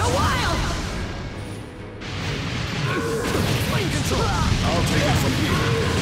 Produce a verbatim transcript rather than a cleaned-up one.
a while! Flame control! I'll take it from here.